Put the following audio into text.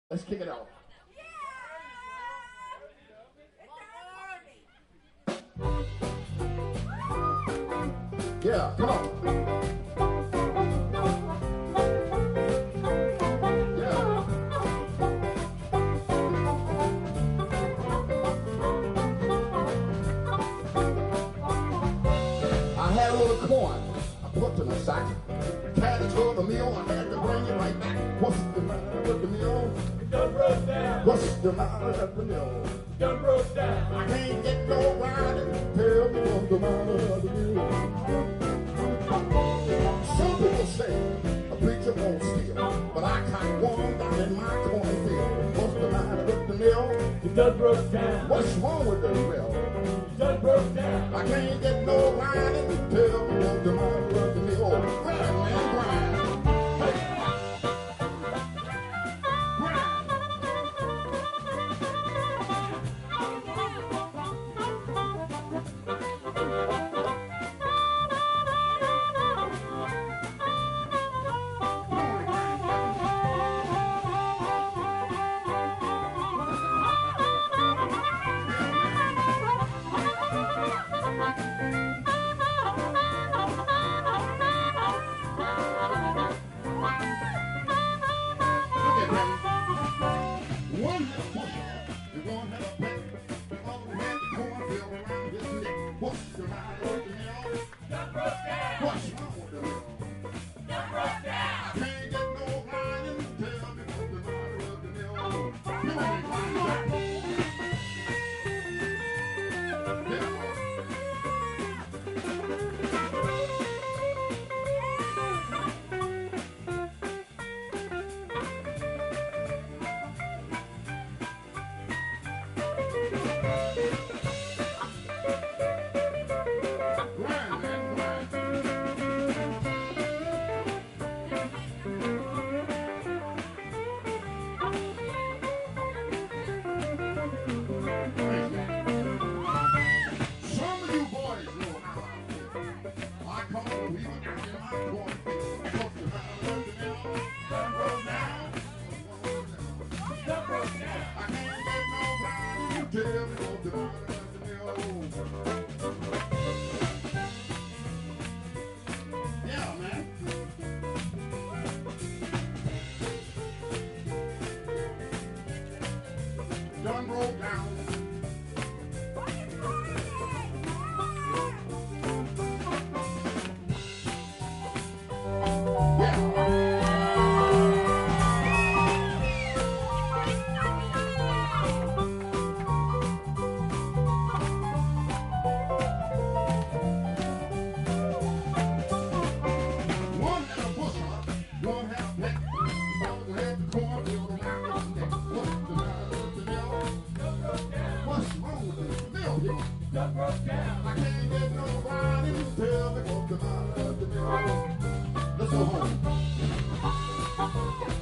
Let's kick it out. Yeah, come on. Yeah. I had a little coin. I put in a sack. Carried it to the mill. I had to bring it right back. What's the matter with the mill? It done broke down. What's the matter with the mill? It done broke down. I can't get no riding. Tell me what's the matter with the mill. Some people say a preacher won't steal, but I caught one down in my cornfield. What's the matter with the mill? It done broke down. What's wrong with the mill? It done broke down. I can't get no riding. Tell me what's the matter with the mill. Grind, man, grind. What's the matter with the mill? Done broke down. What's wrong with the mill? Done broke down. I can't get no grinding. Tell me what's the matter with the mill? Come on, grind back. Yeah, man. Done broke down. Done broke down. I can't get nobody to tell me what's the matter with the mill. Let's go home.